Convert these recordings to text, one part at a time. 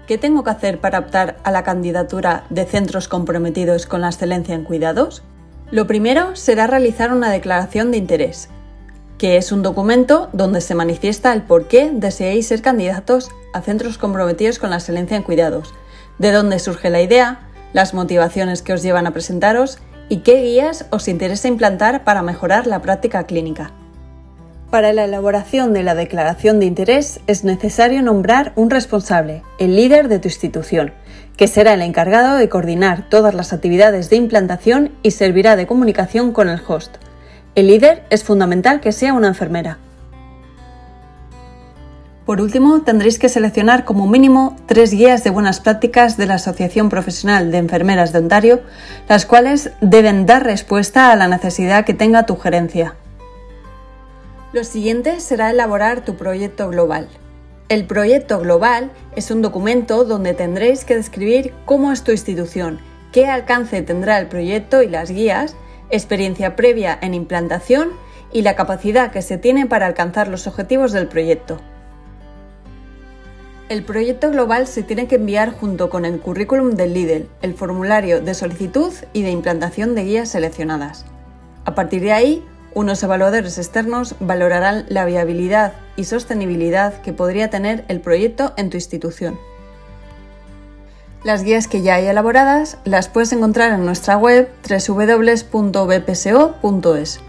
¿Qué tengo que hacer para optar a la candidatura de centros comprometidos con la excelencia en cuidados? Lo primero será realizar una declaración de interés, que es un documento donde se manifiesta el por qué deseáis ser candidatos a centros comprometidos con la excelencia en cuidados, de dónde surge la idea, las motivaciones que os llevan a presentaros y qué guías os interesa implantar para mejorar la práctica clínica. Para la elaboración de la declaración de interés es necesario nombrar un responsable, el líder de tu institución, que será el encargado de coordinar todas las actividades de implantación y servirá de comunicación con el host. El líder es fundamental que sea una enfermera. Por último, tendréis que seleccionar como mínimo 3 guías de buenas prácticas de la Asociación Profesional de Enfermeras de Ontario, las cuales deben dar respuesta a la necesidad que tenga tu gerencia. Lo siguiente será elaborar tu proyecto global. El proyecto global es un documento donde tendréis que describir cómo es tu institución, qué alcance tendrá el proyecto y las guías, experiencia previa en implantación y la capacidad que se tiene para alcanzar los objetivos del proyecto. El proyecto global se tiene que enviar junto con el currículum del líder, el formulario de solicitud y de implantación de guías seleccionadas. A partir de ahí, unos evaluadores externos valorarán la viabilidad y sostenibilidad que podría tener el proyecto en tu institución. Las guías que ya hay elaboradas las puedes encontrar en nuestra web www.bpso.es.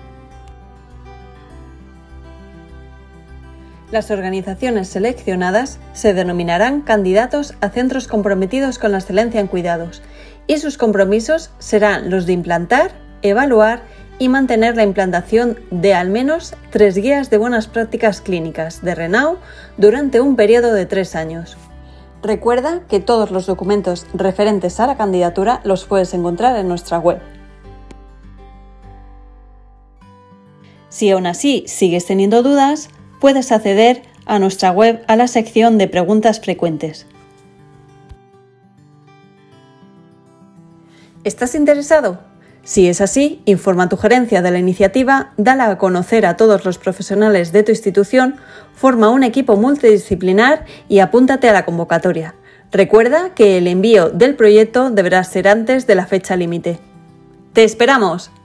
Las organizaciones seleccionadas se denominarán candidatos a centros comprometidos con la excelencia en cuidados y sus compromisos serán los de implantar, evaluar y mantener la implantación de al menos 3 guías de buenas prácticas clínicas de RENAU durante un periodo de 3 años. Recuerda que todos los documentos referentes a la candidatura los puedes encontrar en nuestra web. Si aún así sigues teniendo dudas, puedes acceder a nuestra web a la sección de preguntas frecuentes. ¿Estás interesado? Si es así, informa a tu gerencia de la iniciativa, dala a conocer a todos los profesionales de tu institución, forma un equipo multidisciplinar y apúntate a la convocatoria. Recuerda que el envío del proyecto deberá ser antes de la fecha límite. ¡Te esperamos!